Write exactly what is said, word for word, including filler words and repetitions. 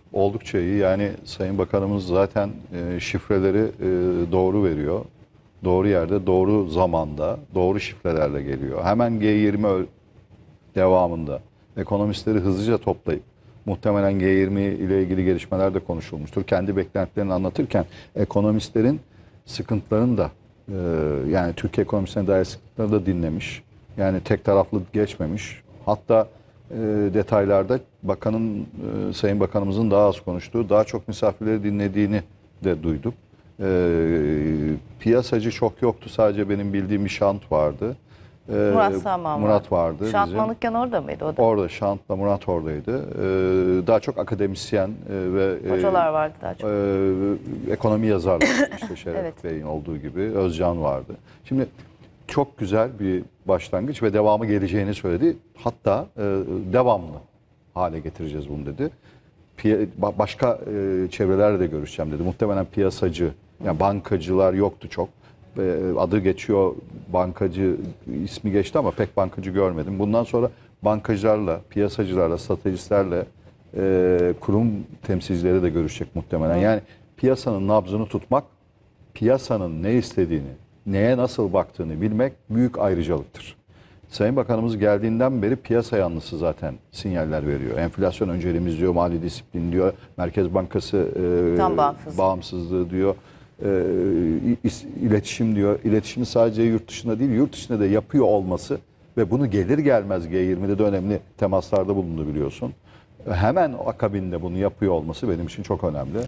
Oldukça iyi. Yani Sayın Bakanımız zaten e, şifreleri e, doğru veriyor. Doğru yerde, doğru zamanda, doğru şifrelerle geliyor. Hemen G yirmi ö- devamında ekonomistleri hızlıca toplayıp muhtemelen G yirmi ile ilgili gelişmeler de konuşulmuştur. Kendi beklentilerini anlatırken ekonomistlerin sıkıntılarını da e, yani Türkiye ekonomisine dair sıkıntıları da dinlemiş. Yani tek taraflı geçmemiş. Hatta e, detaylarda bakanın, e, Sayın Bakanımızın daha az konuştuğu, daha çok misafirleri dinlediğini de duyduk. E, piyasacı çok yoktu. Sadece benim bildiğim bir şant vardı. E, Murat Sağman Murat vardı. Şant bizim. Manukyan orada mıydı o da? Orada Şant'la Murat oradaydı. Ee, daha çok akademisyen e, ve e, Hocalar vardı daha çok. e, ekonomi yazarları işte Şeref Evet. Bey'in olduğu gibi Özcan vardı. Şimdi çok güzel bir başlangıç ve devamı geleceğini söyledi. Hatta e, devamlı hale getireceğiz bunu dedi. Piya- ba- başka e, çevrelerle de görüşeceğim dedi. Muhtemelen piyasacı, yani bankacılar yoktu çok. E, adı geçiyor, bankacı ismi geçti ama pek bankacı görmedim. Bundan sonra bankacılarla, piyasacılarla, stratejistlerle, e, kurum temsilcileri de görüşecek muhtemelen. Yani piyasanın nabzını tutmak, piyasanın ne istediğini, neye nasıl baktığını bilmek büyük ayrıcalıktır. Sayın Bakanımız geldiğinden beri piyasa yanlısı zaten sinyaller veriyor. Enflasyon önceliğimiz diyor, mali disiplin diyor, Merkez Bankası e, Tam bağımsızlık. bağımsızlığı diyor, e, is- iletişim diyor. İletişimi sadece yurt dışında değil, yurt içinde de yapıyor olması ve bunu gelir gelmez G yirmide de önemli temaslarda bulundu biliyorsun. Hemen akabinde bunu yapıyor olması benim için çok önemli.